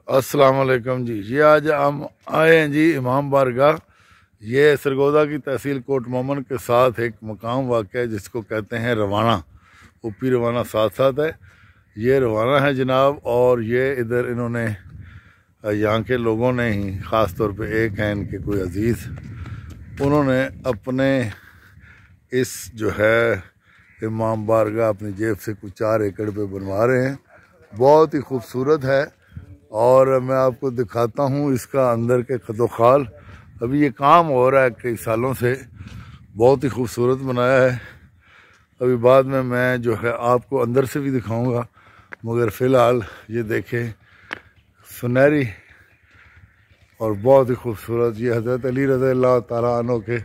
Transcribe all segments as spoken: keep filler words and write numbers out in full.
अस्सलाम वालेकुम जी। ये आज हम आए हैं जी इमाम बारगाह। ये सरगोदा की तहसील कोट मोमन के साथ एक मकाम वाक़ है जिसको कहते हैं रवाना। उपी रवाना साथ साथ है। ये रवाना है जनाब, और ये इधर इन्होंने यहाँ के लोगों ने ही, ख़ास तौर पे एक हैं इनके कोई अजीज़, उन्होंने अपने इस जो है इमाम बारगाह अपनी जेब से कुछ चार एकड़ पे बनवा रहे हैं। बहुत ही खूबसूरत है और मैं आपको दिखाता हूँ इसका अंदर के खदोखाल। अभी ये काम हो रहा है कई सालों से, बहुत ही खूबसूरत बनाया है। अभी बाद में मैं जो है आपको अंदर से भी दिखाऊंगा, मगर फ़िलहाल ये देखें, सुनहरी और बहुत ही खूबसूरत ये हज़रत अली रज़ियल्लाहु ताला अन्हु के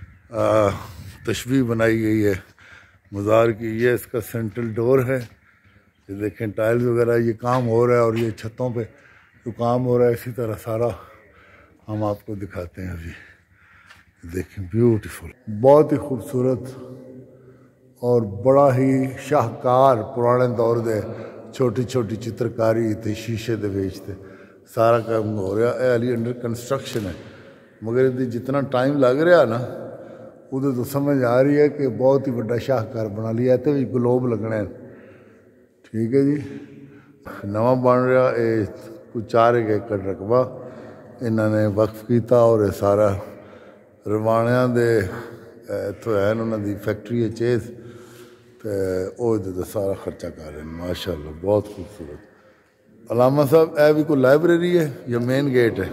तशबीह बनाई गई है मज़ार की। ये इसका सेंट्रल डोर है, ये देखें टाइल्स वगैरह, ये काम हो रहा है और ये छतों पे जो काम हो रहा है इसी तरह सारा हम आपको दिखाते हैं। अभी देखें, ब्यूटीफुल, बहुत ही खूबसूरत और बड़ा ही शाहकार पुराने दौर दे छोटी छोटी चित्रकारी थे, शीशे दे विच ते सारा काम हो रहा है। अली अंडर कंस्ट्रक्शन है, मगर ये जितना टाइम लग रहा ना उदे तो समझ आ रही है कि बहुत ही बड़ा शाहकार बना लिया। इत्थे भी ग्लोब लगना है, ठीक है जी। नवा बन रहा है, कुछ चार एकड़ रकबा इन्होंने वक्फ किया और ये सारा रवाणिया दे इतों है उन्होंने फैक्ट्री है चेज, तो वो सारा खर्चा कर रहे हैं। माशाअल्लाह बहुत खूबसूरत। अलामा साहब, यह भी कोई लाइब्रेरी है या मेन गेट है?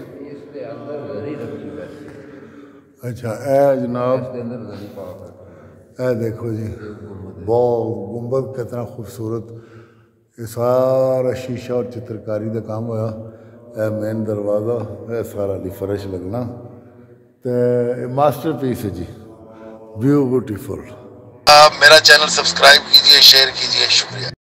अच्छा, ए जनाब, ए देखो जी, बहुत गुंबद कितना खूबसूरत, ये सारा शीशा और चित्रकारी का काम होया। यह मेन दरवाज़ा है, सारा ली फर्श लगना, तो मास्टर पीस है जी, ब्यूटीफुल। आप मेरा चैनल सब्सक्राइब कीजिए, शेयर कीजिए, शुक्रिया।